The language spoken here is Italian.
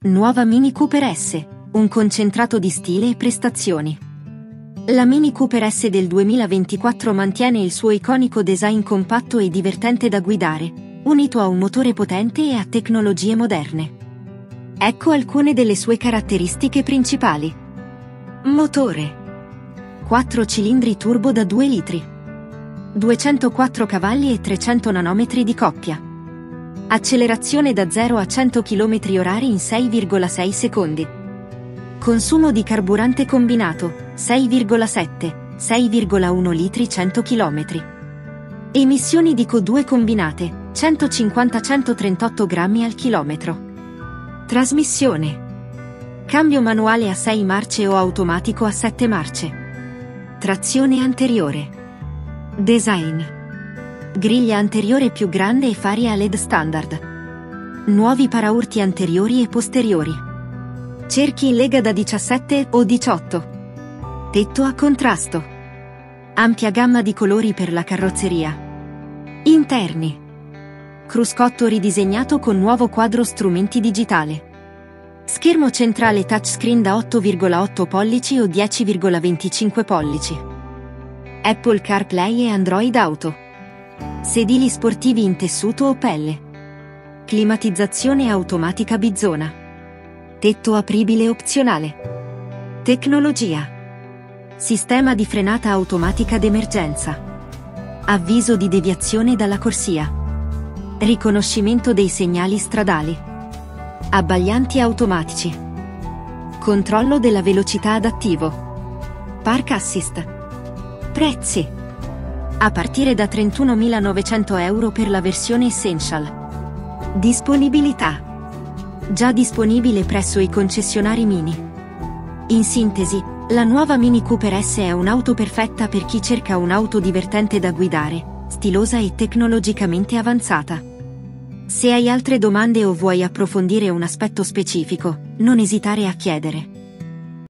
Nuova Mini Cooper S, un concentrato di stile e prestazioni. La Mini Cooper S del 2024 mantiene il suo iconico design compatto e divertente da guidare, unito a un motore potente e a tecnologie moderne. Ecco alcune delle sue caratteristiche principali. Motore 4 cilindri turbo da 2 litri, 204 cavalli e 300 nanometri di coppia. Accelerazione da 0 a 100 km/h in 6,6 secondi. Consumo di carburante combinato 6,7-6,1 litri 100 km. Emissioni di CO2 combinate 150-138 grammi al chilometro. Trasmissione. Cambio manuale a 6 marce o automatico a 7 marce. Trazione anteriore. Design. Griglia anteriore più grande e fari a LED standard. Nuovi paraurti anteriori e posteriori. Cerchi in lega da 17 o 18. Tetto a contrasto. Ampia gamma di colori per la carrozzeria. Interni. Cruscotto ridisegnato con nuovo quadro strumenti digitale. Schermo centrale touchscreen da 8,8 pollici o 10,25 pollici. Apple CarPlay e Android Auto. Sedili sportivi in tessuto o pelle. Climatizzazione automatica Bizona. Tetto apribile opzionale. Tecnologia. Sistema di frenata automatica d'emergenza. Avviso di deviazione dalla corsia. Riconoscimento dei segnali stradali. Abbaglianti automatici. Controllo della velocità adattivo. Park Assist. Prezzi. A partire da 31.900 euro per la versione Essential. Disponibilità. Già disponibile presso i concessionari Mini. In sintesi, la nuova Mini Cooper S è un'auto perfetta per chi cerca un'auto divertente da guidare, stilosa e tecnologicamente avanzata. Se hai altre domande o vuoi approfondire un aspetto specifico, non esitare a chiedere.